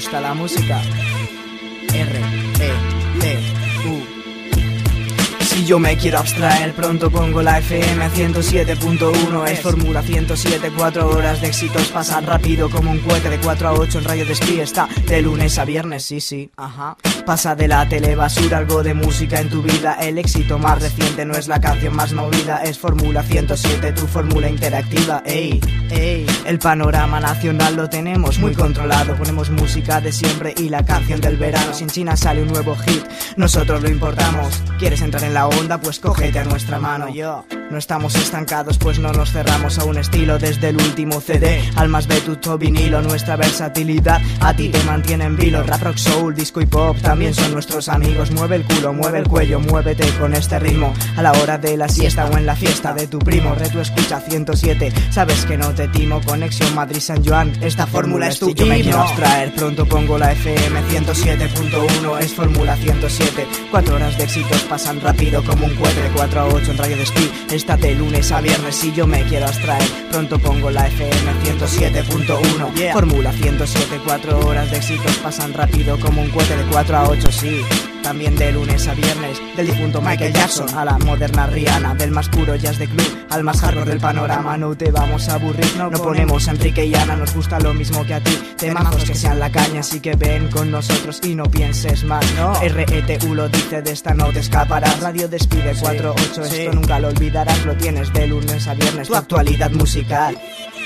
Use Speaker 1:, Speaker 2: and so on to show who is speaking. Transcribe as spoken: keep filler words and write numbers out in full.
Speaker 1: gusta la música. R E T U. Si yo me quiero abstraer, pronto pongo la F M ciento siete punto uno. Es Fórmula ciento siete, cuatro horas de éxitos pasan rápido como un cohete de cuatro a ocho en Radio Despí. Está de lunes a viernes, sí, sí, ajá. Pasa de la telebasura algo de música en tu vida. El éxito más reciente no es la canción más movida. Es Fórmula ciento siete, tu fórmula interactiva. Ey, ey. El panorama nacional lo tenemos muy controlado. Ponemos música de siempre y la canción del verano. Si en China sale un nuevo hit, nosotros lo importamos. ¿Quieres entrar en la onda? Pues cógete a nuestra mano. Yo. No estamos estancados, pues no nos cerramos a un estilo. Desde el último C D al más vetusto vinilo, nuestra versatilidad a ti te mantiene en vilo. Rap, rock, soul, disco y pop también son nuestros amigos. Mueve el culo, mueve el cuello, muévete con este ritmo a la hora de la siesta o en la fiesta de tu primo. Reto escucha ciento siete, sabes que no te timo. Conexión Madrid-San Joan, esta fórmula es tu himno. Yo me quiero abstraer, pronto pongo la F M ciento siete punto uno. Es Fórmula ciento siete, cuatro horas de éxitos pasan rápido como un cohete de cuatro a ocho en Radio Despí. Está de lunes a viernes. Si yo me quiero abstraer, pronto pongo la F M ciento siete punto uno. Yeah. Fórmula ciento siete, cuatro horas de éxitos pasan rápido como un cohete de cuatro a ocho, sí. También de lunes a viernes, del difunto Michael Jackson a la moderna Rihanna, del más puro jazz de club al más hardcore del panorama. No te vamos a aburrir, no, no ponemos a Enrique y Ana, nos gusta lo mismo que a ti. Temazos que sean la caña, así que ven con nosotros y no pienses más. No. R E T U lo dice, de esta no te escaparás. Radio Despide cuatro ocho, sí, esto sí. Nunca lo olvidarás. Lo tienes de lunes a viernes, tu actualidad musical.